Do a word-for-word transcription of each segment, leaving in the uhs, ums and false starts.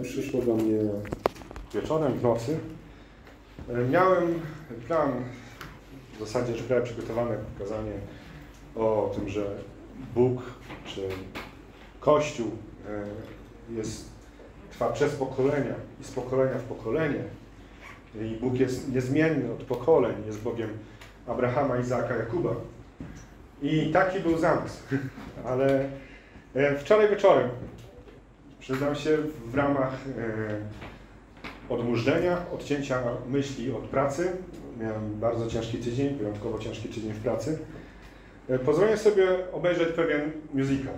przyszło do mnie wieczorem, w nocy. Miałem plan, w zasadzie już miałem przygotowane kazanie o tym, że Bóg czy Kościół jest, trwa przez pokolenia i z pokolenia w pokolenie. I Bóg jest niezmienny od pokoleń, jest Bogiem Abrahama, Izaaka, Jakuba. I taki był zamysł. Ale wczoraj wieczorem, przyznam się, w ramach odmurzenia, odcięcia myśli od pracy, miałem bardzo ciężki tydzień, wyjątkowo ciężki tydzień w pracy, pozwoliłem sobie obejrzeć pewien musical.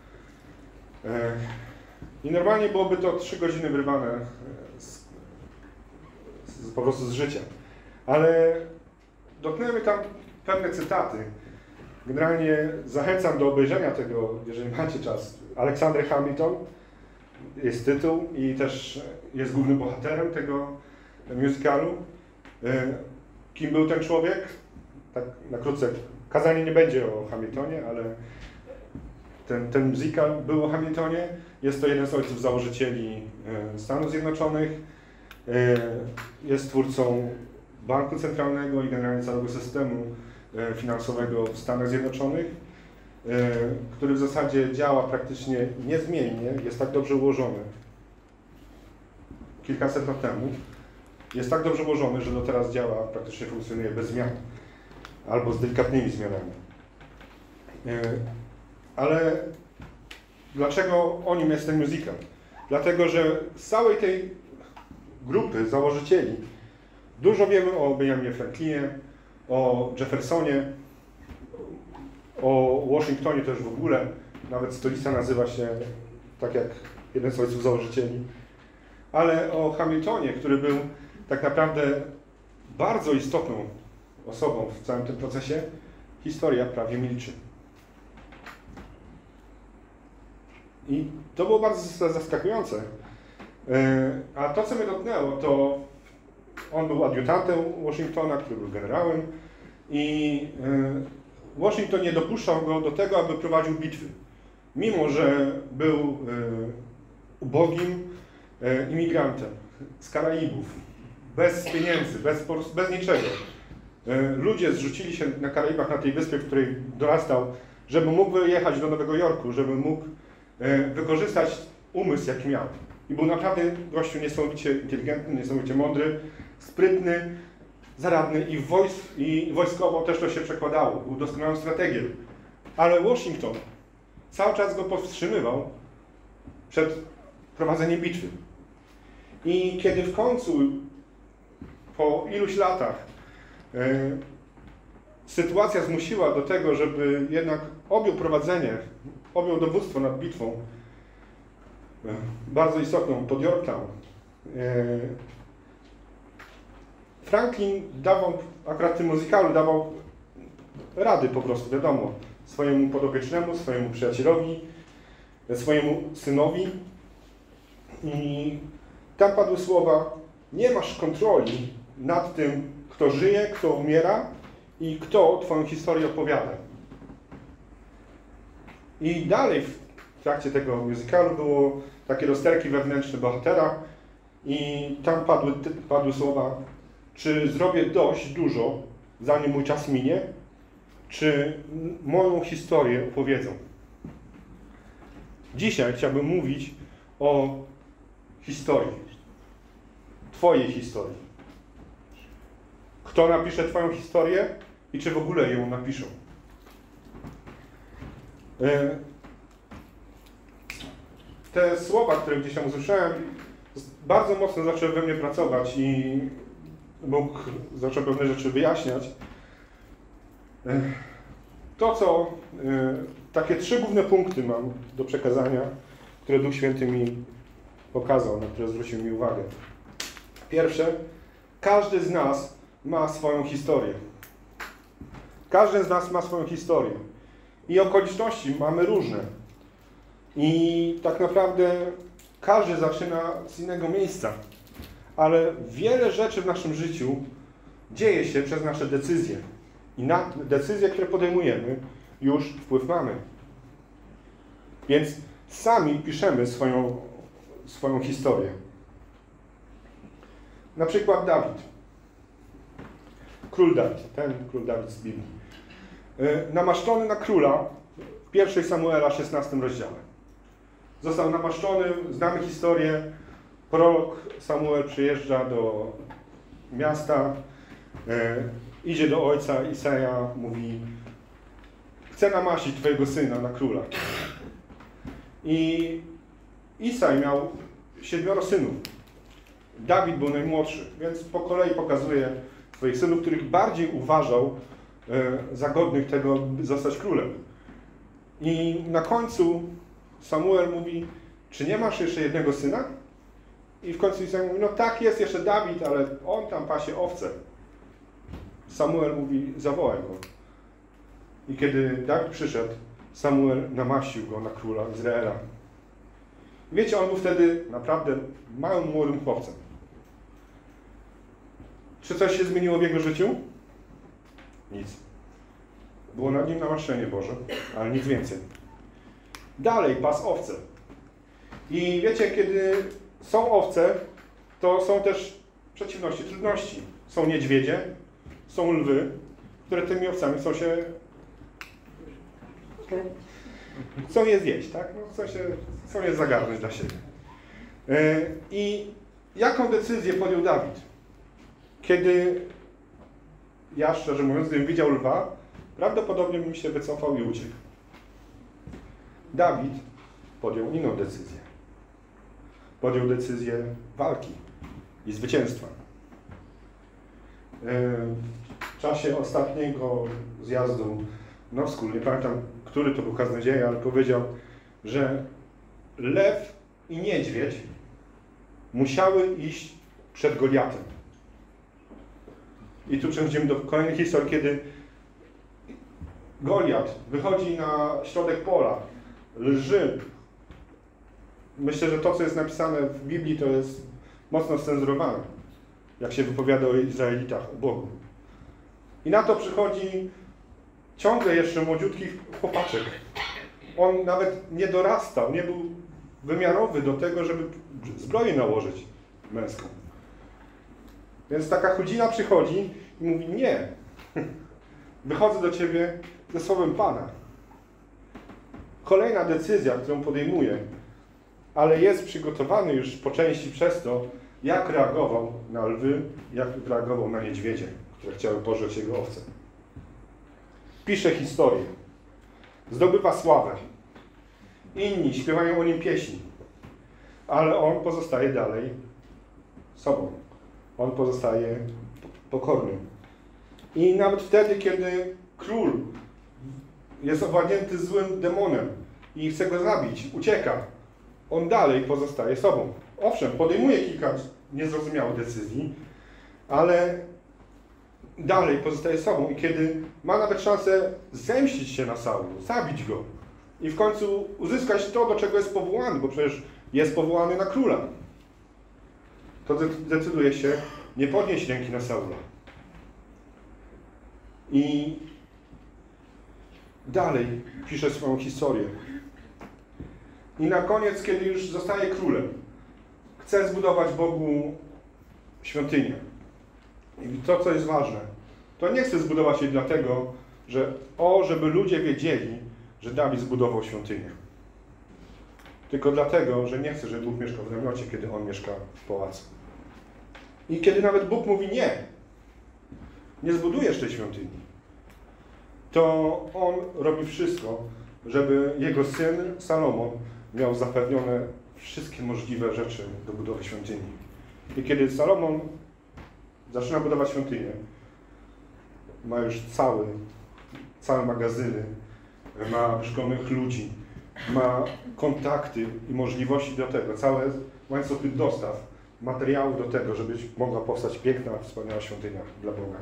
I normalnie byłoby to trzy godziny wyrwane z, z, po prostu z życia. Ale dotknęły mnie tam pewne cytaty. Generalnie zachęcam do obejrzenia tego, jeżeli macie czas. Alexander Hamilton jest tytuł i też jest głównym bohaterem tego musicalu. Kim był ten człowiek? Tak na krótce, kazanie nie będzie o Hamiltonie, ale ten, ten musical był o Hamiltonie. Jest to jeden z ojców założycieli Stanów Zjednoczonych. Jest twórcą Banku Centralnego i generalnie całego systemu finansowego w Stanach Zjednoczonych, który w zasadzie działa praktycznie niezmiennie, jest tak dobrze ułożony. Kilkaset lat temu jest tak dobrze ułożony, że do teraz działa, praktycznie funkcjonuje bez zmian albo z delikatnymi zmianami. Ale dlaczego o nim jest ten musical? Dlatego, że z całej tej grupy założycieli dużo wiemy o Benjaminie Franklinie, o Jeffersonie, o Waszyngtonie też w ogóle. Nawet stolica nazywa się tak jak jeden z ojców założycieli. Ale o Hamiltonie, który był tak naprawdę bardzo istotną osobą w całym tym procesie, historia prawie milczy. I to było bardzo zaskakujące. A to, co mnie dotknęło, to on był adiutantem Waszyngtona, który był generałem i Waszyngton nie dopuszczał go do tego, aby prowadził bitwy. Mimo że był ubogim imigrantem z Karaibów, bez pieniędzy, bez, bez niczego. Ludzie zrzucili się na Karaibach, na tej wyspie, w której dorastał, żeby mógł wyjechać do Nowego Jorku, żeby mógł wykorzystać umysł, jaki miał. I był naprawdę gościu niesamowicie inteligentny, niesamowicie mądry, sprytny, zaradny i, wojs i wojskowo też to się przekładało. Był doskonałym strategiem. Ale Waszyngton cały czas go powstrzymywał przed prowadzeniem bitwy. I kiedy w końcu, po iluś latach, yy, sytuacja zmusiła do tego, żeby jednak objął prowadzenie, objął dowództwo nad bitwą, yy, bardzo istotną, pod Yorktown, yy, Franklin dawał, akurat w tym muzykalu dawał rady po prostu, wiadomo, swojemu podopiecznemu, swojemu przyjacielowi, swojemu synowi. I tam padły słowa: nie masz kontroli nad tym, kto żyje, kto umiera i kto twoją historię opowiada. I dalej w trakcie tego muzykalu było takie rozterki wewnętrzne bohatera i tam padły, padły słowa: czy zrobię dość dużo, zanim mój czas minie, czy moją historię opowiedzą? Dzisiaj chciałbym mówić o historii, twojej historii. Kto napisze twoją historię i czy w ogóle ją napiszą? Te słowa, które gdzieś tam usłyszałem, bardzo mocno zaczęły we mnie pracować i Bóg zaczął pewne rzeczy wyjaśniać. To, co takie trzy główne punkty mam do przekazania, które Duch Święty mi pokazał, na które zwrócił mi uwagę. Pierwsze, każdy z nas ma swoją historię. Każdy z nas ma swoją historię. I okoliczności mamy różne. I tak naprawdę każdy zaczyna z innego miejsca. Ale wiele rzeczy w naszym życiu dzieje się przez nasze decyzje. I na decyzje, które podejmujemy, już wpływ mamy. Więc sami piszemy swoją swoją historię. Na przykład Dawid. Król Dawid, ten król Dawid z Biblii. Namaszczony na króla w pierwszej Samuela szesnastym rozdziale. Został namaszczony, znamy historię. Prorok Samuel przyjeżdża do miasta, e, idzie do ojca Isaja, mówi: chcę namaścić twojego syna na króla. I Isaj miał siedmioro synów. Dawid był najmłodszy, więc po kolei pokazuje swoich synów, których bardziej uważał e, za godnych tego, by zostać królem. I na końcu Samuel mówi: czy nie masz jeszcze jednego syna? I w końcu Isaj mówi: no tak, jest jeszcze Dawid, ale on tam pasie owce. Samuel mówi: zawołaj go. I kiedy Dawid przyszedł, Samuel namaścił go na króla Izraela. Wiecie, on był wtedy naprawdę małym, młodym chłopcem. Czy coś się zmieniło w jego życiu? Nic. Było nad nim namaszczenie Boże, ale nic więcej. Dalej pas owce. I wiecie, kiedy są owce, to są też przeciwności, trudności. Są niedźwiedzie, są lwy, które tymi owcami chcą się... chcą je zjeść, tak? No, chcą, się, chcą je zagarnąć dla siebie. I jaką decyzję podjął Dawid? Kiedy ja, szczerze mówiąc, gdybym widział lwa, prawdopodobnie bym się wycofał i uciekł. Dawid podjął inną decyzję. Podjął decyzję walki i zwycięstwa. W czasie ostatniego zjazdu Nowskół, nie pamiętam, który to był kaznodzieja, ale powiedział, że lew i niedźwiedź musiały iść przed Goliatem. I tu przechodzimy do kolejnej historii, kiedy Goliat wychodzi na środek pola, lży. Myślę, że to, co jest napisane w Biblii, to jest mocno scenzurowane, jak się wypowiada o Izraelitach, o Bogu. I na to przychodzi ciągle jeszcze młodziutki chłopaczek. On nawet nie dorastał, nie był wymiarowy do tego, żeby zbroję nałożyć męską. Więc taka chudzina przychodzi i mówi: nie, wychodzę do ciebie ze słowem Pana. Kolejna decyzja, którą podejmuje, ale jest przygotowany już po części przez to, jak reagował na lwy, jak reagował na niedźwiedzie, które chciały pożreć jego owce. Pisze historię, zdobywa sławę. Inni śpiewają o nim pieśni, ale on pozostaje dalej sobą. On pozostaje pokorny. I nawet wtedy, kiedy król jest owładnięty złym demonem i chce go zabić, ucieka, on dalej pozostaje sobą. Owszem, podejmuje kilka niezrozumiałych decyzji, ale dalej pozostaje sobą. I kiedy ma nawet szansę zemścić się na Saulu, zabić go i w końcu uzyskać to, do czego jest powołany, bo przecież jest powołany na króla, to decyduje się nie podnieść ręki na Saula. I dalej pisze swoją historię. I na koniec, kiedy już zostaje królem, chce zbudować Bogu świątynię. I to, co jest ważne, to nie chce zbudować jej dlatego, że o, żeby ludzie wiedzieli, że Dawid zbudował świątynię. Tylko dlatego, że nie chce, żeby Bóg mieszkał w namiocie, kiedy on mieszka w pałacu. I kiedy nawet Bóg mówi nie, nie zbudujesz tej świątyni, to on robi wszystko, żeby jego syn Salomon miał zapewnione wszystkie możliwe rzeczy do budowy świątyni. I kiedy Salomon zaczyna budować świątynię, ma już cały, całe magazyny, ma wyszkolonych ludzi, ma kontakty i możliwości do tego, całe łańcuchy dostaw, materiału do tego, żeby mogła powstać piękna, wspaniała świątynia dla Boga.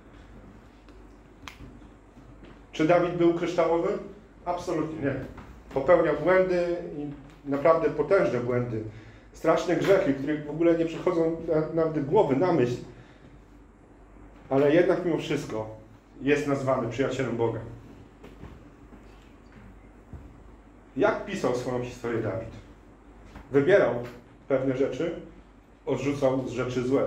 Czy Dawid był kryształowy? Absolutnie nie. Popełniał błędy i naprawdę potężne błędy. Straszne grzechy, które w ogóle nie przychodzą nawet do głowy, na myśl. Ale jednak mimo wszystko jest nazwany przyjacielem Boga. Jak pisał swoją historię Dawid? Wybierał pewne rzeczy, odrzucał rzeczy złe.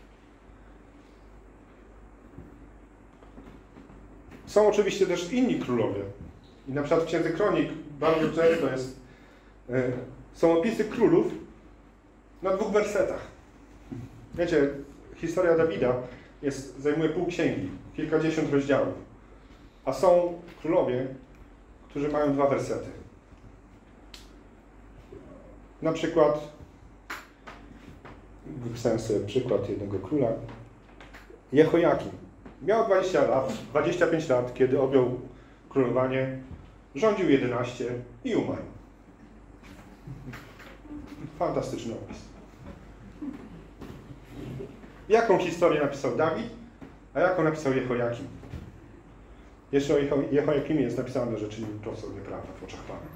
Są oczywiście też inni królowie. I na przykład w Księdze Kronik bardzo często jest, y, są opisy królów na dwóch wersetach. Wiecie, historia Dawida jest, zajmuje pół księgi, kilkadziesiąt rozdziałów. A są królowie, którzy mają dwa wersety. Na przykład, wypisałem sobie przykład jednego króla, Jehojakim. Miał dwadzieścia lat, dwadzieścia pięć lat, kiedy objął królowanie, rządził jedenaście i umarł. Fantastyczny opis. Jaką historię napisał Dawid, a jaką napisał Jehojakim? Jeszcze o Jehojakimie jest napisane, że czynił to, co nieprawda w oczach Pana.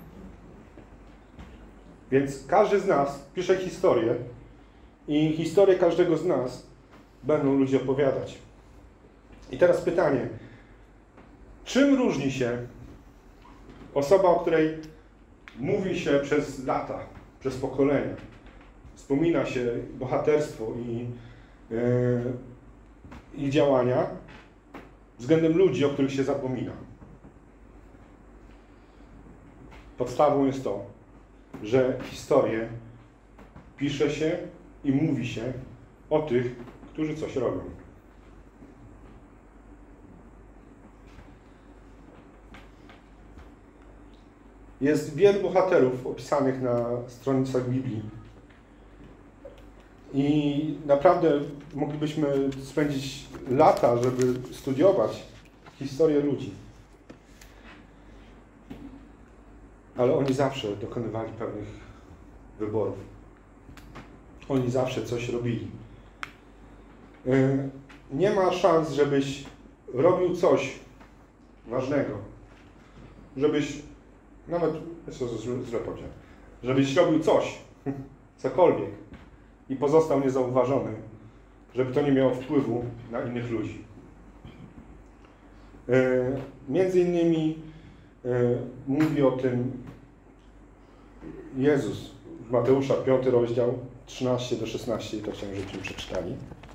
Więc każdy z nas pisze historię i historię każdego z nas będą ludzie opowiadać. I teraz pytanie, czym różni się osoba, o której mówi się przez lata, przez pokolenia, wspomina się bohaterstwo i yy, ich działania, względem ludzi, o których się zapomina? Podstawą jest to, że historię pisze się i mówi się o tych, którzy coś robią. Jest wielu bohaterów opisanych na stronicach Biblii. I naprawdę moglibyśmy spędzić lata, żeby studiować historię ludzi. Ale oni zawsze dokonywali pewnych wyborów. Oni zawsze coś robili. Nie ma szans, żebyś robił coś ważnego. Żebyś, nawet, jest to źle powiedziałem, żebyś robił coś, cokolwiek, i pozostał niezauważony, żeby to nie miało wpływu na innych ludzi. Między innymi mówi o tym Jezus w Mateusza, piąty rozdział, trzynaście do szesnastu, i to chciałem, żebyśmy przeczytali.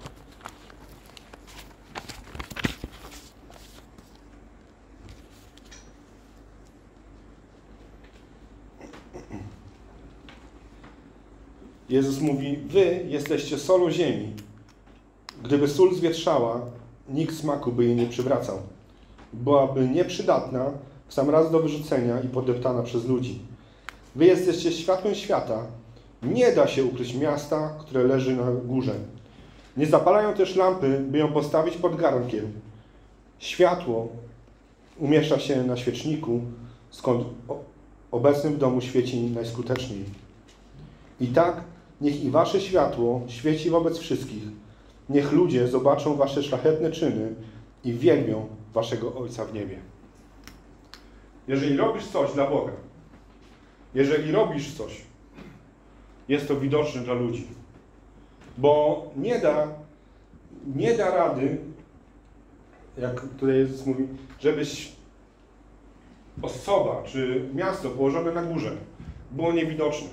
Jezus mówi, wy jesteście solą ziemi. Gdyby sól zwietrzała, nikt smaku by jej nie przywracał. Byłaby nieprzydatna w sam raz do wyrzucenia i podeptana przez ludzi. Wy jesteście światłem świata. Nie da się ukryć miasta, które leży na górze. Nie zapalają też lampy, by ją postawić pod garnkiem. Światło umieszcza się na świeczniku, skąd obecny w domu świeci najskuteczniej. I tak niech i wasze światło świeci wobec wszystkich. Niech ludzie zobaczą wasze szlachetne czyny i wielbią waszego Ojca w niebie. Jeżeli robisz coś dla Boga, jeżeli robisz coś, jest to widoczne dla ludzi. Bo nie da, nie da rady, jak tutaj Jezus mówi, żebyś osoba czy miasto położone na górze było niewidoczne.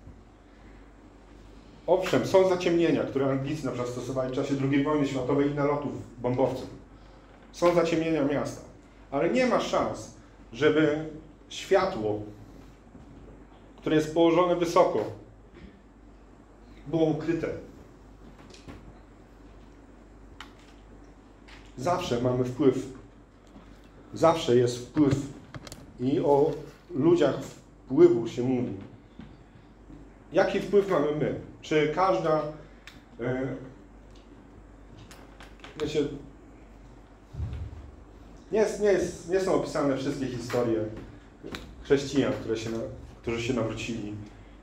Owszem, są zaciemnienia, które Anglicy na przykład stosowali w czasie drugiej wojny światowej i nalotów bombowców. Są zaciemnienia miasta, ale nie ma szans, żeby światło, które jest położone wysoko, było ukryte. Zawsze mamy wpływ. Zawsze jest wpływ. I o ludziach wpływu się mówi. Jaki wpływ mamy my? Czy każda... Yy, wiecie, nie, jest, nie, jest, nie są opisane wszystkie historie chrześcijan, które się, którzy się nawrócili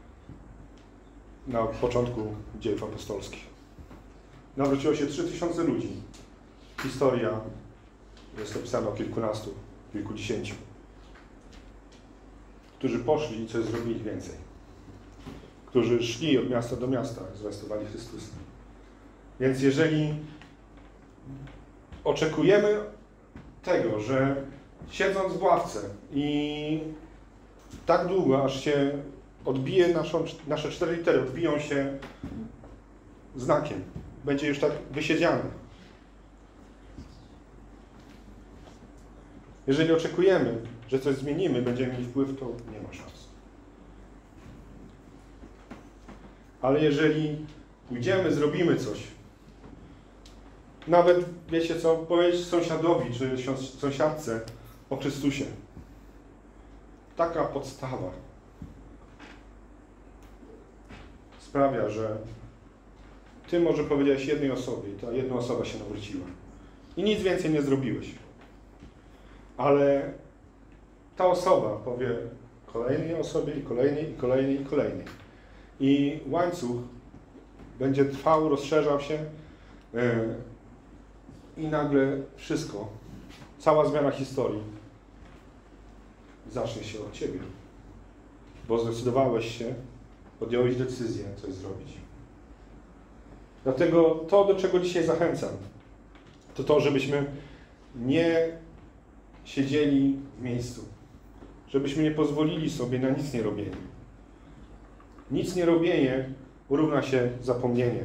na początku dziejów apostolskich. Nawróciło się trzy tysiące ludzi. Historia jest opisana o kilkunastu, kilkudziesięciu, którzy poszli i coś zrobili więcej. Którzy szli od miasta do miasta, zwiastowali Chrystusa. Więc jeżeli oczekujemy tego, że siedząc w ławce i tak długo, aż się odbije naszą, nasze cztery litery, odbiją się znakiem. Będzie już tak wysiedziane. Jeżeli oczekujemy, że coś zmienimy, będziemy mieli wpływ, to nie ma szans. Ale jeżeli pójdziemy, zrobimy coś, nawet, wiecie co, powiedzieć sąsiadowi czy sąsiadce o Chrystusie. Taka podstawa sprawia, że ty może powiedziałeś jednej osobie i ta jedna osoba się nawróciła. I nic więcej nie zrobiłeś. Ale ta osoba powie kolejnej osobie i kolejnej, i kolejnej, i kolejnej. I łańcuch będzie trwał, rozszerzał się yy, i nagle wszystko, cała zmiana historii zacznie się od ciebie. Bo zdecydowałeś się, podjąłeś decyzję coś zrobić. Dlatego to, do czego dzisiaj zachęcam, to to, żebyśmy nie siedzieli w miejscu. Żebyśmy nie pozwolili sobie na nic nie robienie. Nic nie robienie równa się zapomnienie.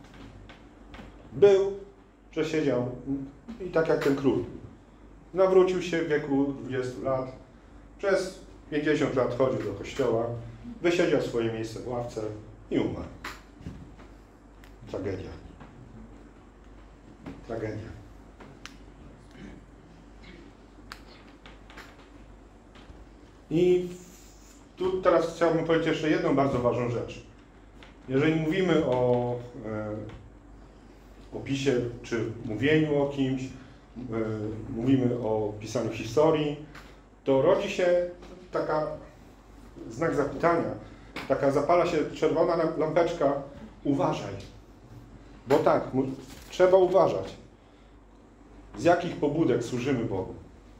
Był, przesiedział i tak jak ten król. Nawrócił się w wieku dwudziestu lat. Przez pięćdziesiąt lat chodził do kościoła, wysiedział swoje miejsce w ławce i umarł. Tragedia. Tragedia. I tu teraz chciałbym powiedzieć jeszcze jedną bardzo ważną rzecz. Jeżeli mówimy o e, opisie czy mówieniu o kimś, e, mówimy o pisaniu historii, to rodzi się taka znak zapytania, taka zapala się czerwona lampeczka, uważaj. Bo tak, trzeba uważać, z jakich pobudek służymy Bogu.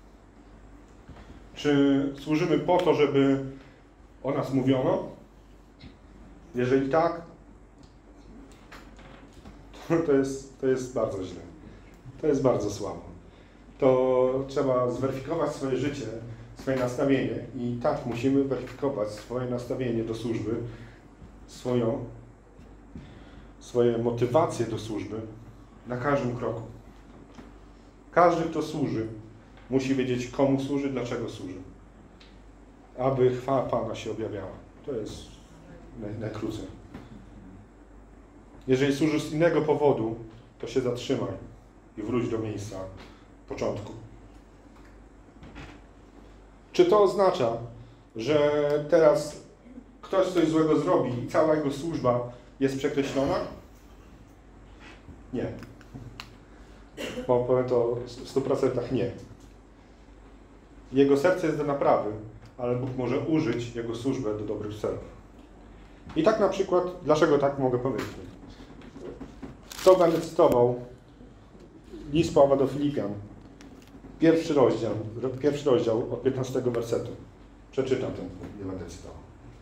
Czy służymy po to, żeby o nas mówiono? Jeżeli tak, to, to, jest, to jest bardzo źle. To jest bardzo słabo. To trzeba zweryfikować swoje życie, swoje nastawienie i tak musimy weryfikować swoje nastawienie do służby, swoją, swoje motywacje do służby na każdym kroku. Każdy, kto służy, musi wiedzieć, komu służy, dlaczego służy. Aby chwała Pana się objawiała. To jest naj, najkrócej. Jeżeli służysz z innego powodu, to się zatrzymaj i wróć do miejsca początku. Czy to oznacza, że teraz ktoś coś złego zrobi i cała jego służba jest przekreślona? Nie. Powiem to w stu procentach nie. Jego serce jest do naprawy, ale Bóg może użyć jego służbę do dobrych celów. I tak na przykład, dlaczego tak mogę powiedzieć? To będę cytował list Pawła do Filipian, pierwszy rozdział, pierwszy rozdział od piętnastego wersetu. Przeczytam ten, nie będę cytował.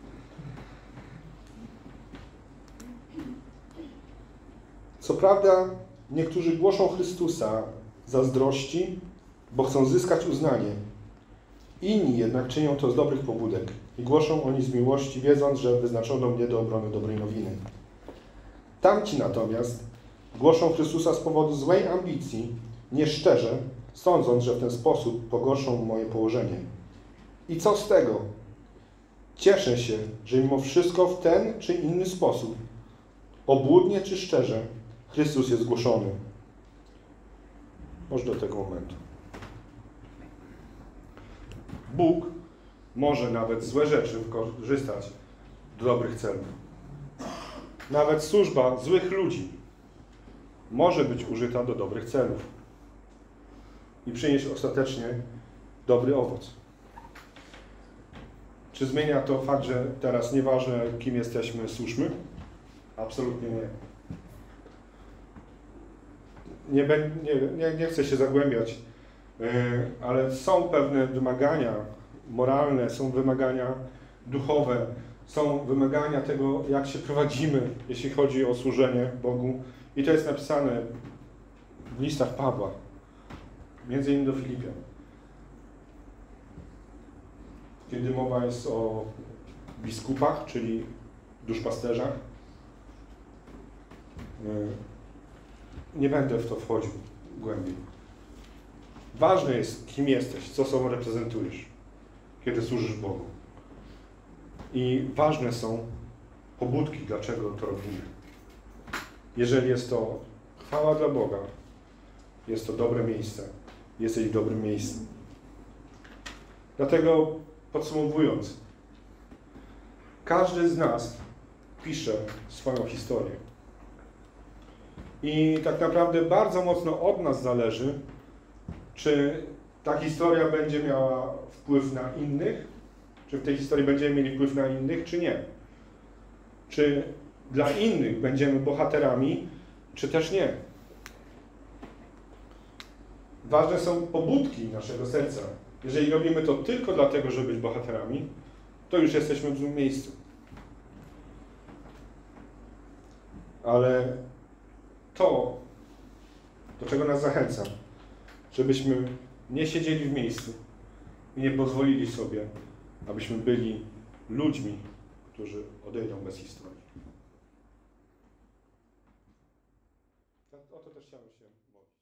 Co prawda, niektórzy głoszą Chrystusa zazdrości, bo chcą zyskać uznanie. Inni jednak czynią to z dobrych pobudek i głoszą oni z miłości, wiedząc, że wyznaczono mnie do obrony dobrej nowiny. Tamci natomiast głoszą Chrystusa z powodu złej ambicji, nieszczerze, sądząc, że w ten sposób pogorszą moje położenie. I co z tego? Cieszę się, że mimo wszystko w ten czy inny sposób, obłudnie czy szczerze, Chrystus jest głoszony. Może do tego momentu. Bóg może nawet złe rzeczy wykorzystać do dobrych celów. Nawet służba złych ludzi może być użyta do dobrych celów i przynieść ostatecznie dobry owoc. Czy zmienia to fakt, że teraz nieważne, kim jesteśmy, służmy? Absolutnie nie. Nie, nie, nie, nie chcę się zagłębiać, yy, ale są pewne wymagania moralne, są wymagania duchowe, są wymagania tego, jak się prowadzimy, jeśli chodzi o służenie Bogu. I to jest napisane w listach Pawła, między innymi do Filipian. Kiedy mowa jest o biskupach, czyli duszpasterzach. Nie będę w to wchodził głębiej. Ważne jest, kim jesteś, co sobą reprezentujesz, kiedy służysz Bogu. I ważne są pobudki, dlaczego to robimy. Jeżeli jest to chwała dla Boga, jest to dobre miejsce, jesteś w dobrym miejscu. Dlatego podsumowując, każdy z nas pisze swoją historię. I tak naprawdę bardzo mocno od nas zależy, czy ta historia będzie miała wpływ na innych, czy w tej historii będziemy mieli wpływ na innych, czy nie. Czy dla innych będziemy bohaterami, czy też nie. Ważne są pobudki naszego serca. Jeżeli robimy to tylko dlatego, żeby być bohaterami, to już jesteśmy w złym miejscu. Ale to, do czego nas zachęcam, żebyśmy nie siedzieli w miejscu i nie pozwolili sobie, abyśmy byli ludźmi, którzy odejdą bez historii. O to też chciałem się modlić.